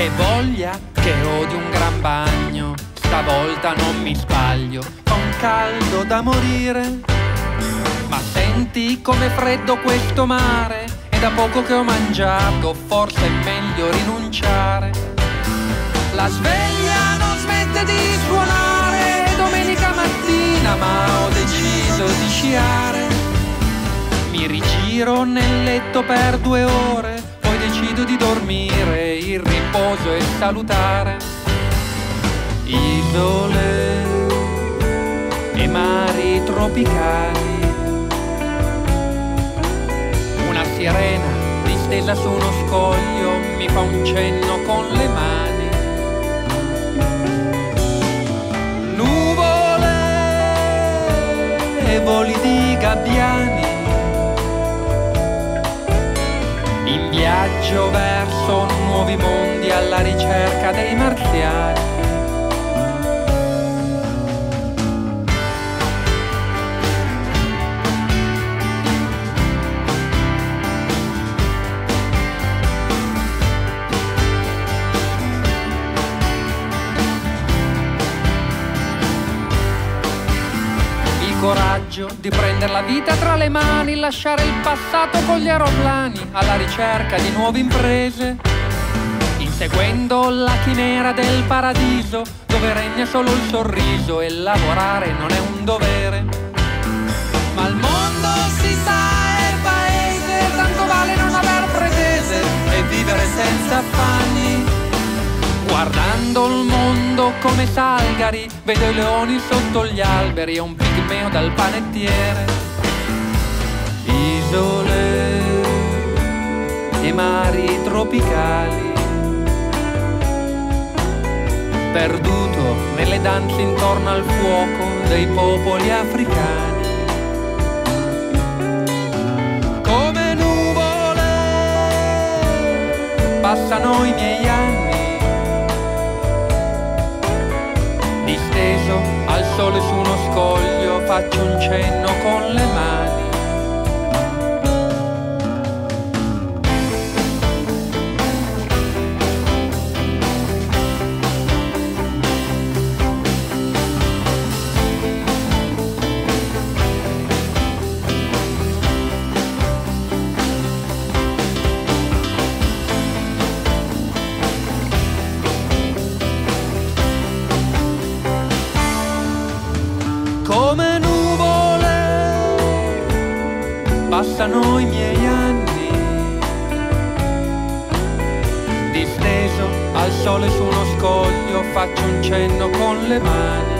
Che voglia che ho di un gran bagno, stavolta non mi sbaglio, fa un caldo da morire. Ma senti com'è freddo questo mare, è da poco che ho mangiato, forse è meglio rinunciare. La sveglia non smette di suonare, è domenica mattina ma ho deciso di sciare. Mi rigiro nel letto per 2 ore, poi decido di dormire, il riposo è salutare. Isole e mari tropicali, una sirena distesa su uno scoglio mi fa un cenno con le mani. Nuvole e voli di gabbiani, in viaggio verso nuovi mondi alla ricerca dei marziani. Coraggio di prendere la vita tra le mani, lasciare il passato con gli aeroplani, alla ricerca di nuove imprese, inseguendo la chimera del paradiso, dove regna solo il sorriso e lavorare non è un dovere. Ma il mondo si sa è paese, tanto vale non aver pretese e vivere senza affanni. Guardando il mondo come Salgari, vedo i leoni sotto gli alberi e un pigmeo dal panettiere. Isole e mari tropicali, perduto nelle danze intorno al fuoco dei popoli africani. Come nuvole passano i miei anni, disteso al sole su uno scoglio, faccio un cenno con le mani. Come nuvole passano i miei anni, disteso al sole su uno scoglio, faccio un cenno con le mani.